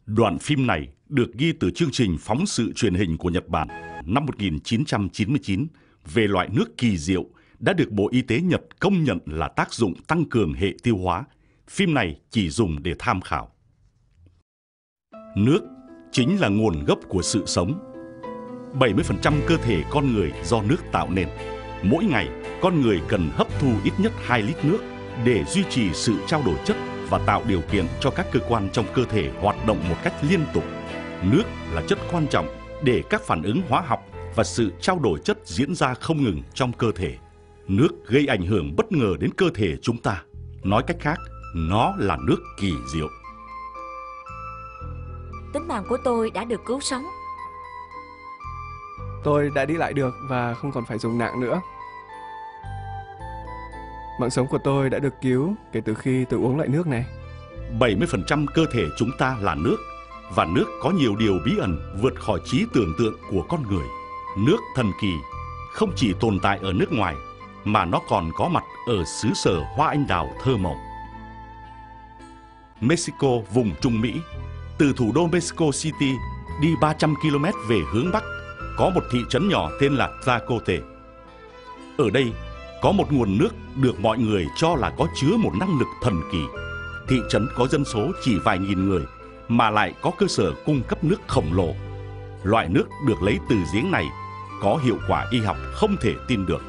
Đoạn phim này được ghi từ chương trình phóng sự truyền hình của Nhật Bản năm 1999 về loại nước kỳ diệu đã được Bộ Y tế Nhật công nhận là tác dụng tăng cường hệ tiêu hóa. Phim này chỉ dùng để tham khảo. Nước chính là nguồn gốc của sự sống. 70% cơ thể con người do nước tạo nên. Mỗi ngày, con người cần hấp thu ít nhất 2 lít nước để duy trì sự trao đổi chất và tạo điều kiện cho các cơ quan trong cơ thể hoạt động một cách liên tục. Nước là chất quan trọng để các phản ứng hóa học và sự trao đổi chất diễn ra không ngừng trong cơ thể. Nước gây ảnh hưởng bất ngờ đến cơ thể chúng ta. Nói cách khác, nó là nước kỳ diệu. Tính mạng của tôi đã được cứu sống. Tôi đã đi lại được và không còn phải dùng nạng nữa. Mạng sống của tôi đã được cứu kể từ khi tôi uống loại nước này. 70% cơ thể chúng ta là nước, và nước có nhiều điều bí ẩn vượt khỏi trí tưởng tượng của con người. Nước thần kỳ không chỉ tồn tại ở nước ngoài, mà nó còn có mặt ở xứ sở hoa anh đào thơ mộng. Mexico, vùng Trung Mỹ. Từ thủ đô Mexico City đi 300 km về hướng Bắc, có một thị trấn nhỏ tên là Tlacote. Ở đây có một nguồn nước được mọi người cho là có chứa một năng lực thần kỳ. Thị trấn có dân số chỉ vài nghìn người mà lại có cơ sở cung cấp nước khổng lồ. Loại nước được lấy từ giếng này có hiệu quả y học không thể tin được.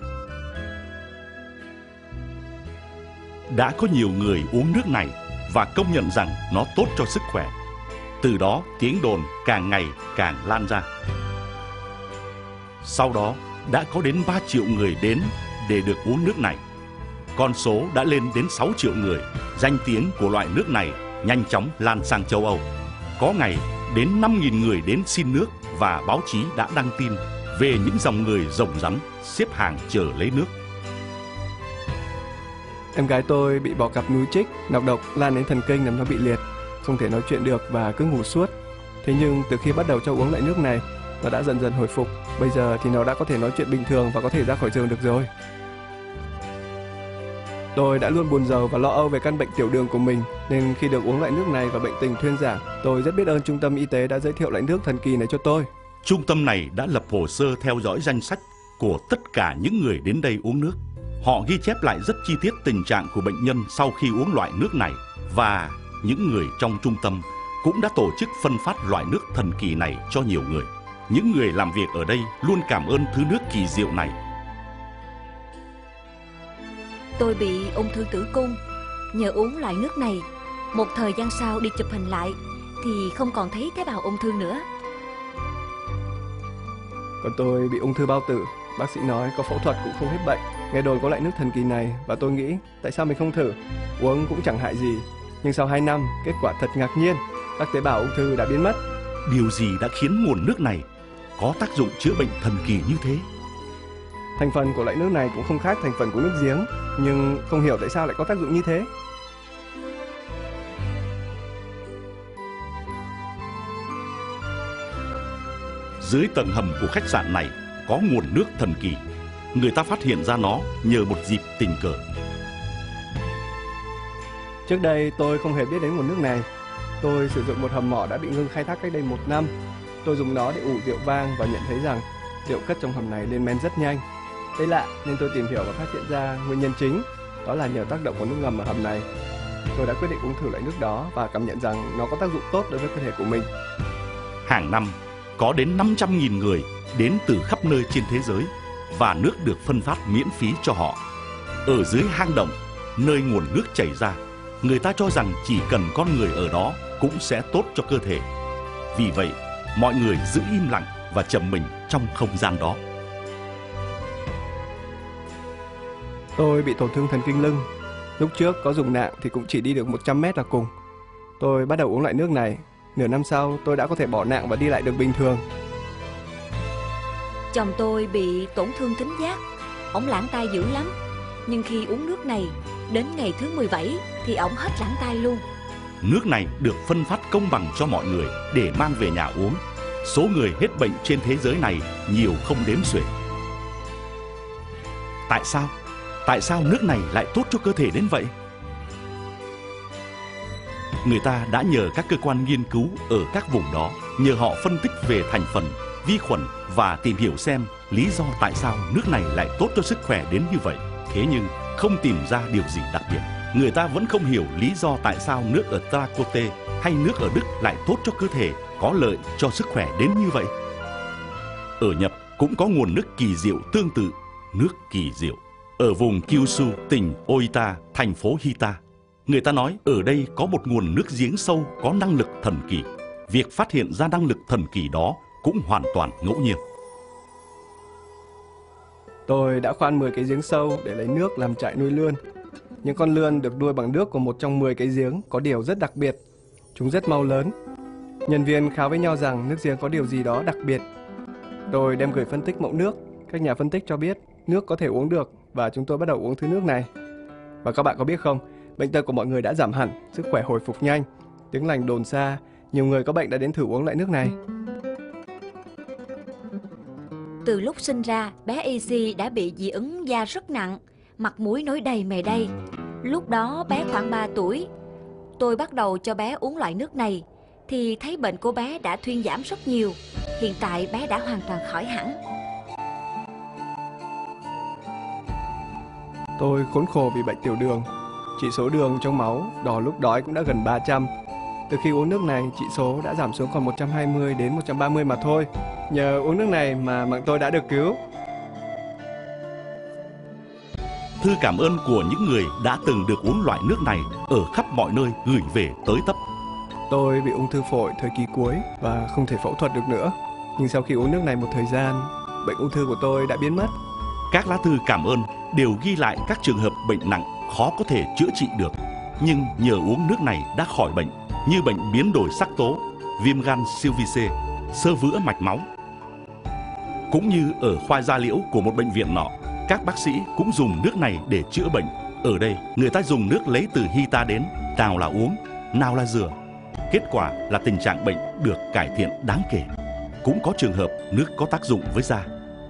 Đã có nhiều người uống nước này và công nhận rằng nó tốt cho sức khỏe. Từ đó tiếng đồn càng ngày càng lan ra. Sau đó đã có đến 3 triệu người đến để được uống nước này. Con số đã lên đến 6 triệu người. Danh tiếng của loại nước này nhanh chóng lan sang châu Âu. Có ngày đến 5.000 người đến xin nước, và báo chí đã đăng tin về những dòng người rồng rắn xếp hàng chờ lấy nước. Em gái tôi bị bọ cạp núi chích, nọc độc lan đến thần kinh làm nó bị liệt, không thể nói chuyện được và cứ ngủ suốt. Thế nhưng từ khi bắt đầu cho uống loại nước này, nó đã dần dần hồi phục. Bây giờ thì nó đã có thể nói chuyện bình thường và có thể ra khỏi giường được rồi. Tôi đã luôn buồn rầu và lo âu về căn bệnh tiểu đường của mình, nên khi được uống loại nước này và bệnh tình thuyên giảm, tôi rất biết ơn trung tâm y tế đã giới thiệu loại nước thần kỳ này cho tôi. Trung tâm này đã lập hồ sơ theo dõi danh sách của tất cả những người đến đây uống nước. Họ ghi chép lại rất chi tiết tình trạng của bệnh nhân sau khi uống loại nước này, và những người trong trung tâm cũng đã tổ chức phân phát loại nước thần kỳ này cho nhiều người. Những người làm việc ở đây luôn cảm ơn thứ nước kỳ diệu này. Tôi bị ung thư tử cung. Nhờ uống loại nước này, một thời gian sau đi chụp hình lại thì không còn thấy tế bào ung thư nữa. Còn tôi bị ung thư bao tử. Bác sĩ nói có phẫu thuật cũng không hết bệnh. Nghe đồn có loại nước thần kỳ này và tôi nghĩ tại sao mình không thử. Uống cũng chẳng hại gì. Nhưng sau 2 năm, kết quả thật ngạc nhiên. Các tế bào ung thư đã biến mất. Điều gì đã khiến nguồn nước này có tác dụng chữa bệnh thần kỳ như thế? Thành phần của loại nước này cũng không khác thành phần của nước giếng, nhưng không hiểu tại sao lại có tác dụng như thế. Dưới tầng hầm của khách sạn này có nguồn nước thần kỳ. Người ta phát hiện ra nó nhờ một dịp tình cờ. Trước đây tôi không hề biết đến nguồn nước này. Tôi sử dụng một hầm mỏ đã bị ngưng khai thác cách đây 1 năm. Tôi dùng nó để ủ rượu vang và nhận thấy rằng rượu cất trong hầm này lên men rất nhanh. Đây lạ nên tôi tìm hiểu và phát hiện ra nguyên nhân chính, đó là nhờ tác động của nước ngầm ở hầm này. Tôi đã quyết định uống thử loại nước đó và cảm nhận rằng nó có tác dụng tốt đối với cơ thể của mình. Hàng năm có đến 500.000 người đến từ khắp nơi trên thế giới, và nước được phân phát miễn phí cho họ. Ở dưới hang động, nơi nguồn nước chảy ra, người ta cho rằng chỉ cần con người ở đó cũng sẽ tốt cho cơ thể. Vì vậy, mọi người giữ im lặng và trầm mình trong không gian đó. Tôi bị tổn thương thần kinh lưng. Lúc trước có dùng nạng thì cũng chỉ đi được 100 mét là cùng. Tôi bắt đầu uống loại nước này. Nửa năm sau tôi đã có thể bỏ nạng và đi lại được bình thường. Chồng tôi bị tổn thương thính giác. Ổng lãng tai dữ lắm. Nhưng khi uống nước này, đến ngày thứ 17 thì ổng hết lãng tai luôn. Nước này được phân phát công bằng cho mọi người để mang về nhà uống. Số người hết bệnh trên thế giới này nhiều không đếm xuể. Tại sao? Tại sao nước này lại tốt cho cơ thể đến vậy? Người ta đã nhờ các cơ quan nghiên cứu ở các vùng đó, nhờ họ phân tích về thành phần, vi khuẩn và tìm hiểu xem lý do tại sao nước này lại tốt cho sức khỏe đến như vậy. Thế nhưng không tìm ra điều gì đặc biệt. Người ta vẫn không hiểu lý do tại sao nước ở Tracote hay nước ở Đức lại tốt cho cơ thể, có lợi cho sức khỏe đến như vậy. Ở Nhật cũng có nguồn nước kỳ diệu tương tự, nước kỳ diệu. Ở vùng Kyushu, tỉnh Oita, thành phố Hita, người ta nói ở đây có một nguồn nước giếng sâu có năng lực thần kỳ. Việc phát hiện ra năng lực thần kỳ đó cũng hoàn toàn ngẫu nhiên. Tôi đã khoan 10 cái giếng sâu để lấy nước làm trại nuôi lươn. Những con lươn được nuôi bằng nước của một trong 10 cái giếng có điều rất đặc biệt. Chúng rất mau lớn. Nhân viên kháo với nhau rằng nước giếng có điều gì đó đặc biệt. Tôi đem gửi phân tích mẫu nước. Các nhà phân tích cho biết nước có thể uống được và chúng tôi bắt đầu uống thứ nước này. Và các bạn có biết không, bệnh tật của mọi người đã giảm hẳn, sức khỏe hồi phục nhanh. Tiếng lành đồn xa, nhiều người có bệnh đã đến thử uống loại nước này. Từ lúc sinh ra, bé Easy đã bị dị ứng da rất nặng, mặt mũi nổi đầy mề đay. Lúc đó bé khoảng 3 tuổi. Tôi bắt đầu cho bé uống loại nước này, thì thấy bệnh của bé đã thuyên giảm rất nhiều. Hiện tại bé đã hoàn toàn khỏi hẳn. Tôi khốn khổ vì bệnh tiểu đường. Chỉ số đường trong máu đo lúc đói cũng đã gần 300. Từ khi uống nước này, chỉ số đã giảm xuống còn 120 đến 130 mà thôi. Nhờ uống nước này mà mạng tôi đã được cứu. Thư cảm ơn của những người đã từng được uống loại nước này ở khắp mọi nơi gửi về tới tấp. Tôi bị ung thư phổi thời kỳ cuối và không thể phẫu thuật được nữa. Nhưng sau khi uống nước này một thời gian, bệnh ung thư của tôi đã biến mất. Các lá thư cảm ơn đều ghi lại các trường hợp bệnh nặng khó có thể chữa trị được, nhưng nhờ uống nước này đã khỏi bệnh, như bệnh biến đổi sắc tố, viêm gan siêu vi C, xơ vữa mạch máu. Cũng như ở khoa da liễu của một bệnh viện nọ, các bác sĩ cũng dùng nước này để chữa bệnh. Ở đây, người ta dùng nước lấy từ Hita đến, nào là uống, nào là rửa. Kết quả là tình trạng bệnh được cải thiện đáng kể. Cũng có trường hợp nước có tác dụng với da.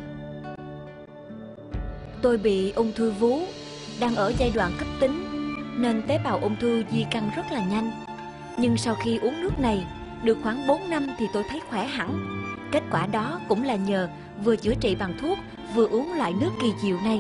Tôi bị ung thư vú, đang ở giai đoạn cấp tính, nên tế bào ung thư di căn rất là nhanh. Nhưng sau khi uống nước này, được khoảng 4 năm thì tôi thấy khỏe hẳn. Kết quả đó cũng là nhờ vừa chữa trị bằng thuốc, vừa uống loại nước kỳ diệu này.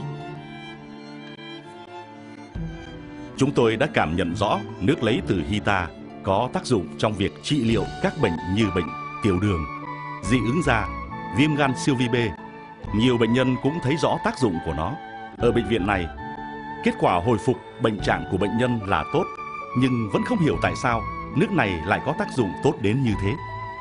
Chúng tôi đã cảm nhận rõ nước lấy từ Hita có tác dụng trong việc trị liệu các bệnh như bệnh tiểu đường, dị ứng da, viêm gan siêu vi B. Nhiều bệnh nhân cũng thấy rõ tác dụng của nó. Ở bệnh viện này, kết quả hồi phục bệnh trạng của bệnh nhân là tốt, nhưng vẫn không hiểu tại sao nước này lại có tác dụng tốt đến như thế.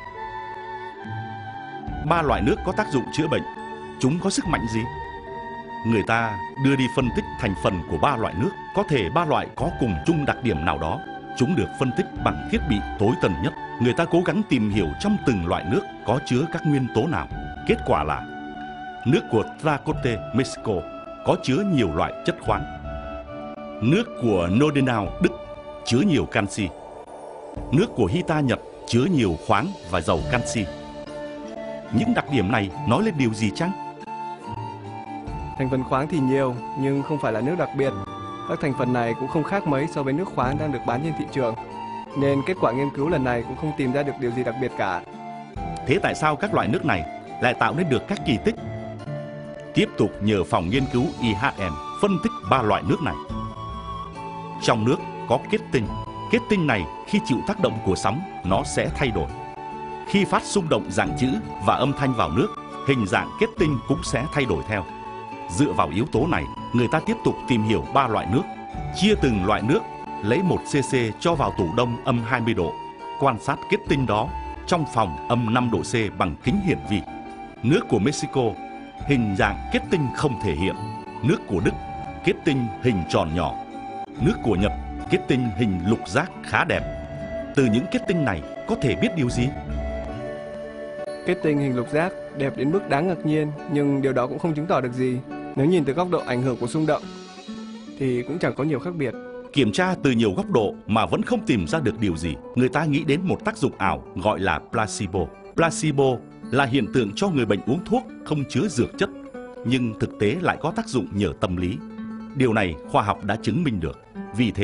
3 loại nước có tác dụng chữa bệnh, chúng có sức mạnh gì? Người ta đưa đi phân tích thành phần của 3 loại nước. Có thể 3 loại có cùng chung đặc điểm nào đó. Chúng được phân tích bằng thiết bị tối tân nhất. Người ta cố gắng tìm hiểu trong từng loại nước có chứa các nguyên tố nào. Kết quả là nước của Tracote, Mexico có chứa nhiều loại chất khoáng. Nước của Nordenau, Đức chứa nhiều canxi. Nước của Hita, Nhật chứa nhiều khoáng và giàu canxi. Những đặc điểm này nói lên điều gì chăng? Thành phần khoáng thì nhiều, nhưng không phải là nước đặc biệt. Các thành phần này cũng không khác mấy so với nước khoáng đang được bán trên thị trường. Nên kết quả nghiên cứu lần này cũng không tìm ra được điều gì đặc biệt cả. Thế tại sao các loại nước này lại tạo nên được các kỳ tích? Tiếp tục nhờ phòng nghiên cứu IHM phân tích 3 loại nước này. Trong nước có kết tinh. Kết tinh này khi chịu tác động của sóng, nó sẽ thay đổi. Khi phát xung động dạng chữ và âm thanh vào nước, hình dạng kết tinh cũng sẽ thay đổi theo. Dựa vào yếu tố này, người ta tiếp tục tìm hiểu 3 loại nước, chia từng loại nước, lấy 1 cc cho vào tủ đông âm 20 độ, quan sát kết tinh đó trong phòng âm 5 độ C bằng kính hiển vi. Nước của Mexico, hình dạng kết tinh không thể hiện. Nước của Đức, kết tinh hình tròn nhỏ. Nước của Nhật, kết tinh hình lục giác khá đẹp. Từ những kết tinh này có thể biết điều gì? Kết tinh hình lục giác đẹp đến mức đáng ngạc nhiên, nhưng điều đó cũng không chứng tỏ được gì. Nếu nhìn từ góc độ ảnh hưởng của xung động thì cũng chẳng có nhiều khác biệt. Kiểm tra từ nhiều góc độ mà vẫn không tìm ra được điều gì. Người ta nghĩ đến một tác dụng ảo gọi là placebo. Placebo là hiện tượng cho người bệnh uống thuốc không chứa dược chất, nhưng thực tế lại có tác dụng nhờ tâm lý. Điều này khoa học đã chứng minh được. Vì thế,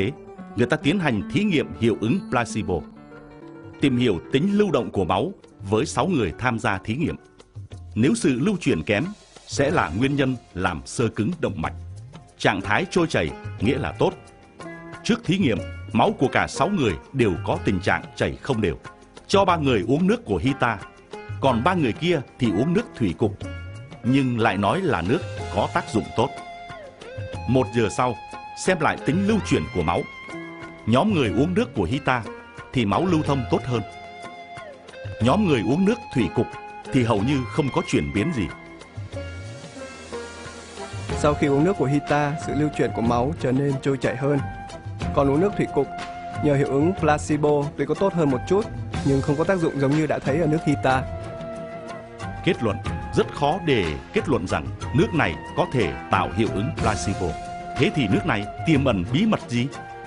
người ta tiến hành thí nghiệm hiệu ứng placebo, tìm hiểu tính lưu động của máu với 6 người tham gia thí nghiệm. Nếu sự lưu chuyển kém sẽ là nguyên nhân làm xơ cứng động mạch. Trạng thái trôi chảy nghĩa là tốt. Trước thí nghiệm, máu của cả 6 người đều có tình trạng chảy không đều. Cho 3 người uống nước của Hita, còn 3 người kia thì uống nước thủy cục, nhưng lại nói là nước có tác dụng tốt. 1 giờ sau, xem lại tính lưu chuyển của máu. Nhóm người uống nước của Hita thì máu lưu thông tốt hơn. Nhóm người uống nước thủy cục thì hầu như không có chuyển biến gì. Sau khi uống nước của Hita, sự lưu chuyển của máu trở nên trôi chảy hơn. Còn uống nước thủy cục, nhờ hiệu ứng placebo tuy có tốt hơn một chút, nhưng không có tác dụng giống như đã thấy ở nước Hita. Kết luận, rất khó để kết luận rằng nước này có thể tạo hiệu ứng placebo. Thế thì nước này tiềm ẩn bí mật gì?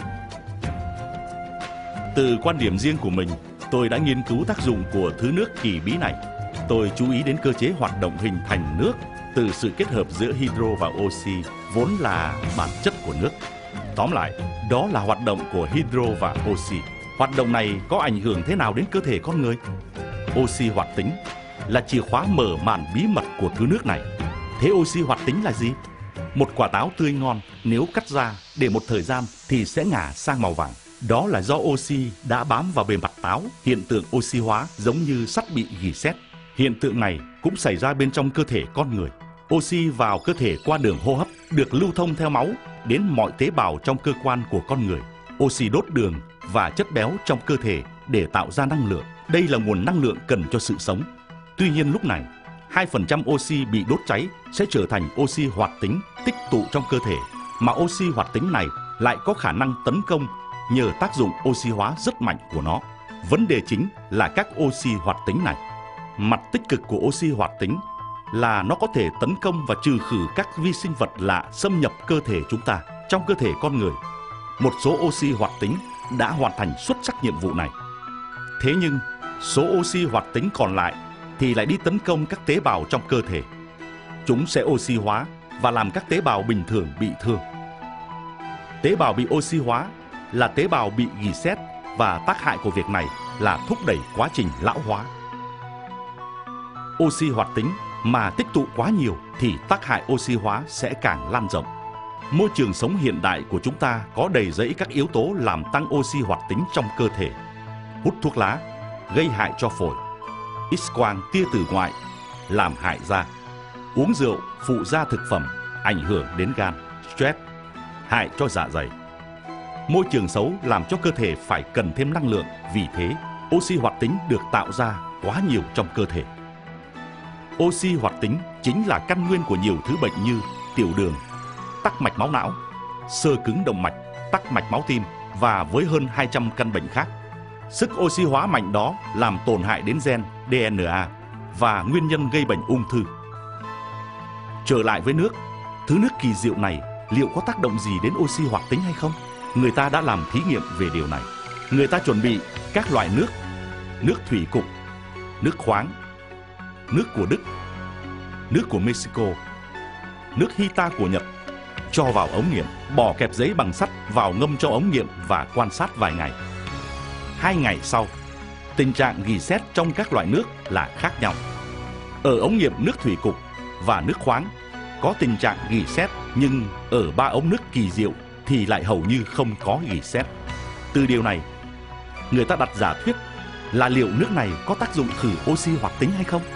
Từ quan điểm riêng của mình, tôi đã nghiên cứu tác dụng của thứ nước kỳ bí này. Tôi chú ý đến cơ chế hoạt động hình thành nước từ sự kết hợp giữa hydro và oxy, vốn là bản chất của nước. Tóm lại, đó là hoạt động của hydro và oxy. Hoạt động này có ảnh hưởng thế nào đến cơ thể con người? Oxy hoạt tính là chìa khóa mở màn bí mật của thứ nước này. Thế oxy hoạt tính là gì? Một quả táo tươi ngon nếu cắt ra để một thời gian thì sẽ ngả sang màu vàng. Đó là do oxy đã bám vào bề mặt táo, hiện tượng oxy hóa giống như sắt bị gỉ sét. Hiện tượng này cũng xảy ra bên trong cơ thể con người. Oxy vào cơ thể qua đường hô hấp được lưu thông theo máu đến mọi tế bào trong cơ quan của con người. Oxy đốt đường và chất béo trong cơ thể để tạo ra năng lượng. Đây là nguồn năng lượng cần cho sự sống. Tuy nhiên lúc này, 2% oxy bị đốt cháy sẽ trở thành oxy hoạt tính tích tụ trong cơ thể, mà oxy hoạt tính này lại có khả năng tấn công nhờ tác dụng oxy hóa rất mạnh của nó. Vấn đề chính là các oxy hoạt tính này. Mặt tích cực của oxy hoạt tính là nó có thể tấn công và trừ khử các vi sinh vật lạ xâm nhập cơ thể chúng ta. Trong cơ thể con người, một số oxy hoạt tính đã hoàn thành xuất sắc nhiệm vụ này. Thế nhưng, số oxy hoạt tính còn lại thì lại đi tấn công các tế bào trong cơ thể. Chúng sẽ oxy hóa và làm các tế bào bình thường bị thương. Tế bào bị oxy hóa là tế bào bị gỉ sét, và tác hại của việc này là thúc đẩy quá trình lão hóa. Oxy hoạt tính mà tích tụ quá nhiều thì tác hại oxy hóa sẽ càng lan rộng. Môi trường sống hiện đại của chúng ta có đầy rẫy các yếu tố làm tăng oxy hoạt tính trong cơ thể. Hút thuốc lá gây hại cho phổi, X-quang tia tử ngoại làm hại da, uống rượu phụ gia thực phẩm ảnh hưởng đến gan, stress hại cho dạ dày. Môi trường xấu làm cho cơ thể phải cần thêm năng lượng, vì thế oxy hoạt tính được tạo ra quá nhiều trong cơ thể. Oxy hoạt tính chính là căn nguyên của nhiều thứ bệnh như tiểu đường, tắc mạch máu não, xơ cứng động mạch, tắc mạch máu tim và với hơn 200 căn bệnh khác. Sức oxy hóa mạnh đó làm tổn hại đến gen DNA và nguyên nhân gây bệnh ung thư. Trở lại với nước, thứ nước kỳ diệu này liệu có tác động gì đến oxy hoạt tính hay không? Người ta đã làm thí nghiệm về điều này. Người ta chuẩn bị các loại nước, nước thủy cục, nước khoáng, nước của Đức, nước của Mexico, nước Hita của Nhật, cho vào ống nghiệm, bỏ kẹp giấy bằng sắt vào ngâm trong ống nghiệm và quan sát vài ngày. 2 ngày sau, tình trạng gỉ sét trong các loại nước là khác nhau. Ở ống nghiệm nước thủy cục và nước khoáng có tình trạng gỉ sét, nhưng ở 3 ống nước kỳ diệu thì lại hầu như không có gỉ sét. Từ điều này, người ta đặt giả thuyết là liệu nước này có tác dụng khử oxy hoạt tính hay không?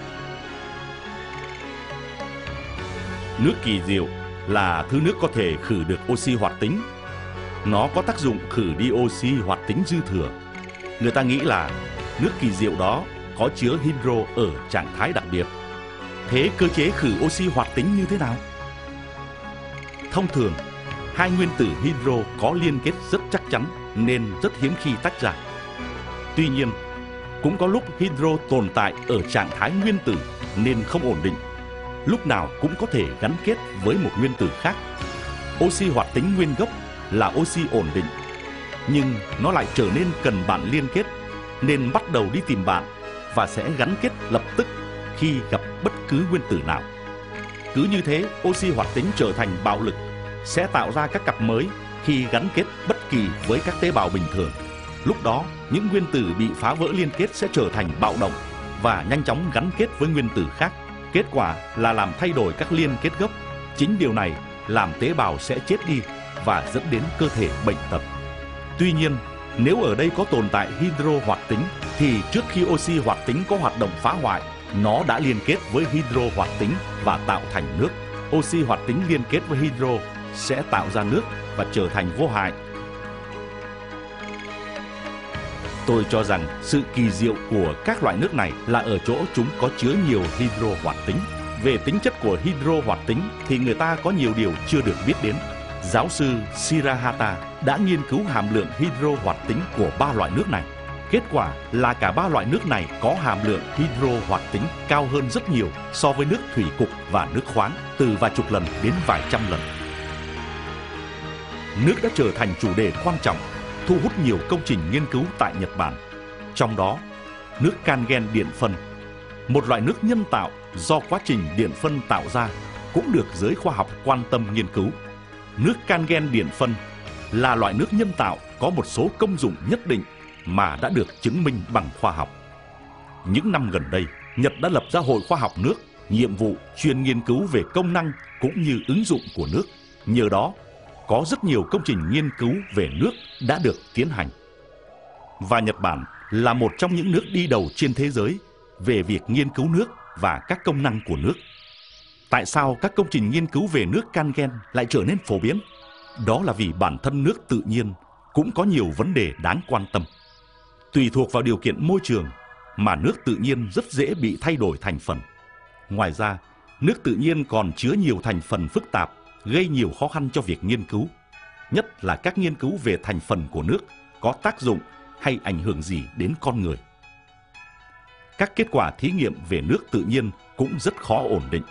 Nước kỳ diệu là thứ nước có thể khử được oxy hoạt tính. Nó có tác dụng khử đi oxy hoạt tính dư thừa. Người ta nghĩ là nước kỳ diệu đó có chứa hydro ở trạng thái đặc biệt. Thế cơ chế khử oxy hoạt tính như thế nào? Thông thường, hai nguyên tử hydro có liên kết rất chắc chắn nên rất hiếm khi tách ra. Tuy nhiên, cũng có lúc hydro tồn tại ở trạng thái nguyên tử nên không ổn định. Lúc nào cũng có thể gắn kết với một nguyên tử khác. Oxy hoạt tính nguyên gốc là oxy ổn định, nhưng nó lại trở nên cần bạn liên kết nên bắt đầu đi tìm bạn và sẽ gắn kết lập tức khi gặp bất cứ nguyên tử nào. Cứ như thế, oxy hoạt tính trở thành bạo lực, sẽ tạo ra các cặp mới khi gắn kết bất kỳ với các tế bào bình thường. Lúc đó, những nguyên tử bị phá vỡ liên kết sẽ trở thành bạo động và nhanh chóng gắn kết với nguyên tử khác. Kết quả là làm thay đổi các liên kết gốc. Chính điều này làm tế bào sẽ chết đi và dẫn đến cơ thể bệnh tật. Tuy nhiên, nếu ở đây có tồn tại hydro hoạt tính thì trước khi oxy hoạt tính có hoạt động phá hoại, nó đã liên kết với hydro hoạt tính và tạo thành nước. Oxy hoạt tính liên kết với hydro sẽ tạo ra nước và trở thành vô hại. Tôi cho rằng sự kỳ diệu của các loại nước này là ở chỗ chúng có chứa nhiều hydro hoạt tính. Về tính chất của hydro hoạt tính thì người ta có nhiều điều chưa được biết đến. Giáo sư Shirahata đã nghiên cứu hàm lượng hydro hoạt tính của 3 loại nước này. Kết quả là cả 3 loại nước này có hàm lượng hydro hoạt tính cao hơn rất nhiều so với nước thủy cục và nước khoáng, từ vài chục lần đến vài trăm lần. Nước đã trở thành chủ đề quan trọng, thu hút nhiều công trình nghiên cứu tại Nhật Bản. Trong đó, nước Kangen điện phân, một loại nước nhân tạo do quá trình điện phân tạo ra, cũng được giới khoa học quan tâm nghiên cứu. Nước Kangen điện phân là loại nước nhân tạo có một số công dụng nhất định mà đã được chứng minh bằng khoa học. Những năm gần đây, Nhật đã lập ra Hội Khoa học nước, nhiệm vụ chuyên nghiên cứu về công năng cũng như ứng dụng của nước. Nhờ đó, có rất nhiều công trình nghiên cứu về nước đã được tiến hành. Và Nhật Bản là một trong những nước đi đầu trên thế giới về việc nghiên cứu nước và các công năng của nước. Tại sao các công trình nghiên cứu về nước Kangen lại trở nên phổ biến? Đó là vì bản thân nước tự nhiên cũng có nhiều vấn đề đáng quan tâm. Tùy thuộc vào điều kiện môi trường mà nước tự nhiên rất dễ bị thay đổi thành phần. Ngoài ra, nước tự nhiên còn chứa nhiều thành phần phức tạp, gây nhiều khó khăn cho việc nghiên cứu, nhất là các nghiên cứu về thành phần của nước có tác dụng hay ảnh hưởng gì đến con người. Các kết quả thí nghiệm về nước tự nhiên cũng rất khó ổn định.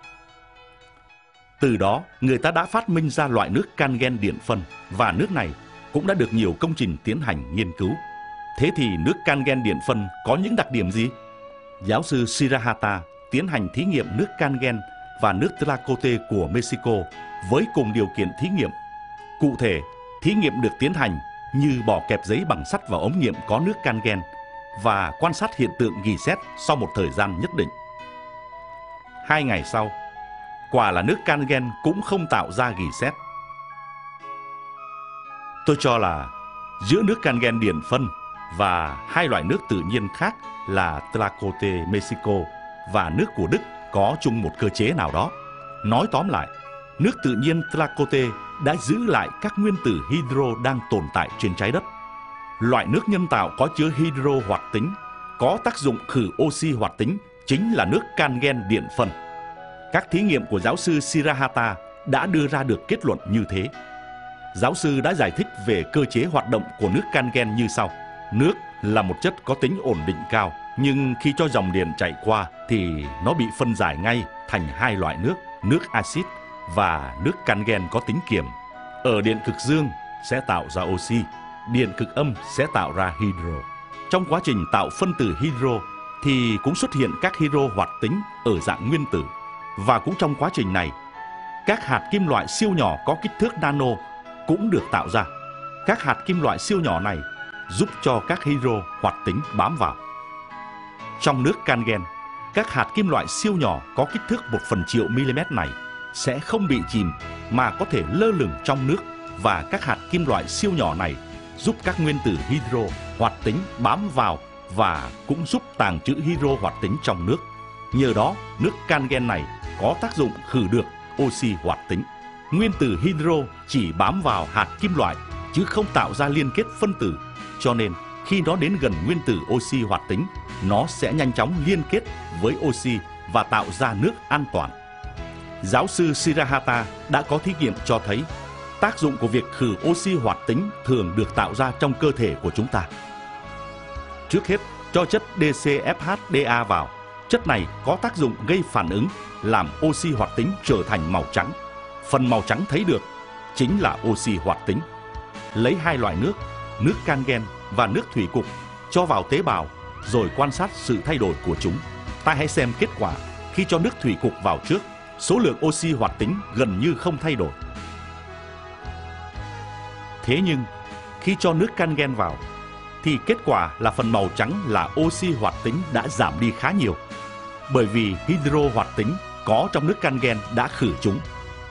Từ đó, người ta đã phát minh ra loại nước Kangen điện phân và nước này cũng đã được nhiều công trình tiến hành nghiên cứu. Thế thì nước Kangen điện phân có những đặc điểm gì? Giáo sư Shirahata tiến hành thí nghiệm nước Kangen và nước Tlacote của Mexico với cùng điều kiện thí nghiệm. Cụ thể, thí nghiệm được tiến hành như bỏ kẹp giấy bằng sắt vào ống nghiệm có nước Kangen và quan sát hiện tượng rỉ sét sau một thời gian nhất định. 2 ngày sau, quả là nước Kangen cũng không tạo ra rỉ sét. Tôi cho là giữa nước Kangen điện phân và 2 loại nước tự nhiên khác là Tlacote Mexico và nước của Đức có chung một cơ chế nào đó. Nói tóm lại, nước tự nhiên Tlacote đã giữ lại các nguyên tử hydro đang tồn tại trên trái đất. Loại nước nhân tạo có chứa hydro hoạt tính, có tác dụng khử oxy hoạt tính, chính là nước Kangen điện phân. Các thí nghiệm của giáo sư Shirahata đã đưa ra được kết luận như thế. Giáo sư đã giải thích về cơ chế hoạt động của nước Kangen như sau. Nước là một chất có tính ổn định cao, nhưng khi cho dòng điện chạy qua thì nó bị phân giải ngay thành 2 loại nước, nước axit và nước Kangen có tính kiềm. Ở điện cực dương sẽ tạo ra oxy, điện cực âm sẽ tạo ra hydro. Trong quá trình tạo phân tử hydro thì cũng xuất hiện các hydro hoạt tính ở dạng nguyên tử. Và cũng trong quá trình này, các hạt kim loại siêu nhỏ có kích thước nano cũng được tạo ra. Các hạt kim loại siêu nhỏ này giúp cho các hydro hoạt tính bám vào. Trong nước Kangen, các hạt kim loại siêu nhỏ có kích thước 1/1000 mm này sẽ không bị chìm mà có thể lơ lửng trong nước, và các hạt kim loại siêu nhỏ này giúp các nguyên tử hydro hoạt tính bám vào và cũng giúp tàng trữ hydro hoạt tính trong nước. Nhờ đó, nước Kangen này có tác dụng khử được oxy hoạt tính. Nguyên tử hydro chỉ bám vào hạt kim loại chứ không tạo ra liên kết phân tử, cho nên khi nó đến gần nguyên tử oxy hoạt tính, nó sẽ nhanh chóng liên kết với oxy và tạo ra nước an toàn. Giáo sư Shirahata đã có thí nghiệm cho thấy tác dụng của việc khử oxy hoạt tính thường được tạo ra trong cơ thể của chúng ta. Trước hết, cho chất DCFHDA vào. Chất này có tác dụng gây phản ứng, làm oxy hoạt tính trở thành màu trắng. Phần màu trắng thấy được chính là oxy hoạt tính. Lấy 2 loại nước Kangen và nước thủy cục, cho vào tế bào rồi quan sát sự thay đổi của chúng. Ta hãy xem kết quả khi cho nước thủy cục vào trước. Số lượng oxy hoạt tính gần như không thay đổi. Thế nhưng, khi cho nước cangen vào, thì kết quả là phần màu trắng là oxy hoạt tính đã giảm đi khá nhiều, bởi vì hydro hoạt tính có trong nước cangen đã khử chúng.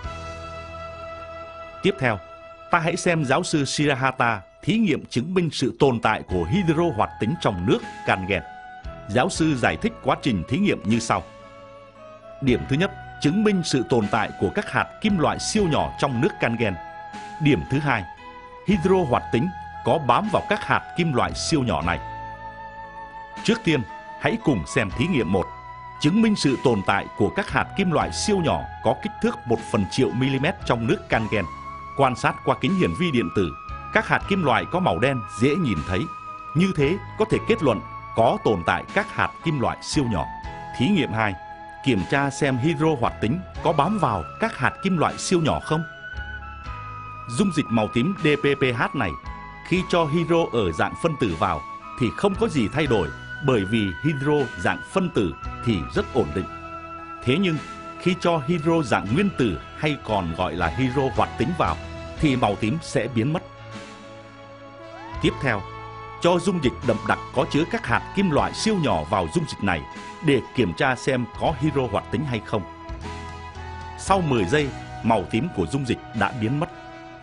Tiếp theo, ta hãy xem giáo sư Shirahata thí nghiệm chứng minh sự tồn tại của hydro hoạt tính trong nước cangen. Giáo sư giải thích quá trình thí nghiệm như sau. Điểm thứ nhất, chứng minh sự tồn tại của các hạt kim loại siêu nhỏ trong nước cangen. Điểm thứ hai, hydro hoạt tính có bám vào các hạt kim loại siêu nhỏ này. Trước tiên, hãy cùng xem thí nghiệm 1, chứng minh sự tồn tại của các hạt kim loại siêu nhỏ có kích thước 1/1000 mm trong nước cangen. Quan sát qua kính hiển vi điện tử, các hạt kim loại có màu đen dễ nhìn thấy. Như thế có thể kết luận có tồn tại các hạt kim loại siêu nhỏ. Thí nghiệm 2, kiểm tra xem hydro hoạt tính có bám vào các hạt kim loại siêu nhỏ không. Dung dịch màu tím DPPH này, khi cho hydro ở dạng phân tử vào thì không có gì thay đổi, bởi vì hydro dạng phân tử thì rất ổn định. Thế nhưng khi cho hydro dạng nguyên tử hay còn gọi là hydro hoạt tính vào thì màu tím sẽ biến mất. Tiếp theo, cho dung dịch đậm đặc có chứa các hạt kim loại siêu nhỏ vào dung dịch này để kiểm tra xem có hydro hoạt tính hay không. Sau 10 giây, màu tím của dung dịch đã biến mất.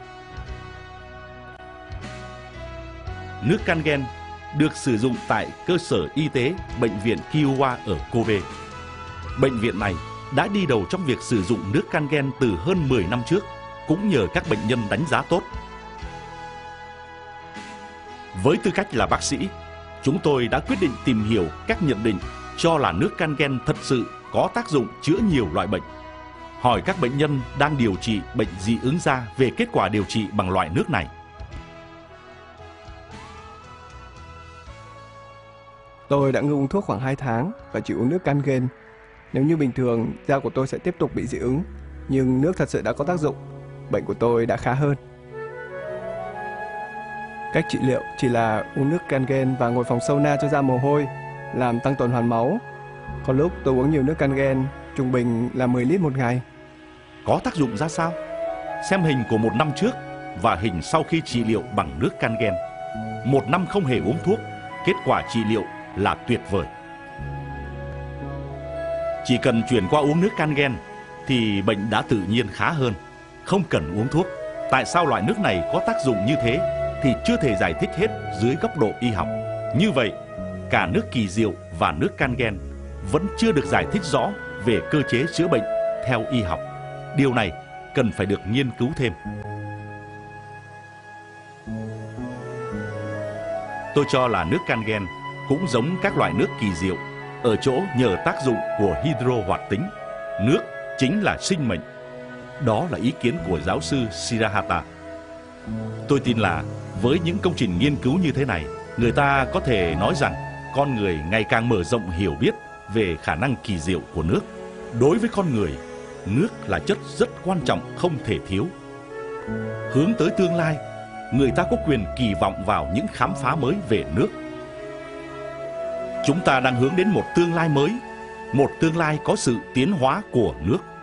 Nước cangen được sử dụng tại cơ sở y tế Bệnh viện Kiowa ở Kobe. Bệnh viện này đã đi đầu trong việc sử dụng nước cangen từ hơn 10 năm trước, cũng nhờ các bệnh nhân đánh giá tốt. Với tư cách là bác sĩ, chúng tôi đã quyết định tìm hiểu các nhận định cho là nước cangen thật sự có tác dụng chữa nhiều loại bệnh. Hỏi các bệnh nhân đang điều trị bệnh dị ứng da về kết quả điều trị bằng loại nước này. Tôi đã ngưng uống thuốc khoảng 2 tháng và chỉ uống nước cangen. Nếu như bình thường, da của tôi sẽ tiếp tục bị dị ứng, nhưng nước thật sự đã có tác dụng. Bệnh của tôi đã khá hơn. Cách trị liệu chỉ là uống nước cangen và ngồi phòng sauna cho ra mồ hôi, làm tăng tuần hoàn máu. Có lúc tôi uống nhiều nước cangen, trung bình là 10 lít một ngày. Có tác dụng ra sao? Xem hình của 1 năm trước và hình sau khi trị liệu bằng nước cangen. 1 năm không hề uống thuốc, kết quả trị liệu là tuyệt vời. Chỉ cần chuyển qua uống nước cangen thì bệnh đã tự nhiên khá hơn, không cần uống thuốc. Tại sao loại nước này có tác dụng như thế thì chưa thể giải thích hết dưới góc độ y học. Như vậy, cả nước kỳ diệu và nước cangen vẫn chưa được giải thích rõ về cơ chế chữa bệnh theo y học. Điều này cần phải được nghiên cứu thêm. Tôi cho là nước cangen cũng giống các loại nước kỳ diệu ở chỗ nhờ tác dụng của hydro hoạt tính. Nước chính là sinh mệnh. Đó là ý kiến của giáo sư Shirahata. Tôi tin là với những công trình nghiên cứu như thế này, người ta có thể nói rằng con người ngày càng mở rộng hiểu biết về khả năng kỳ diệu của nước. Đối với con người, nước là chất rất quan trọng không thể thiếu. Hướng tới tương lai, người ta có quyền kỳ vọng vào những khám phá mới về nước. Chúng ta đang hướng đến một tương lai mới, một tương lai có sự tiến hóa của nước.